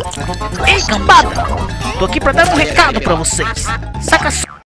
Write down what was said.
Ei, cambada! Tô aqui pra dar um recado pra vocês. Saca só.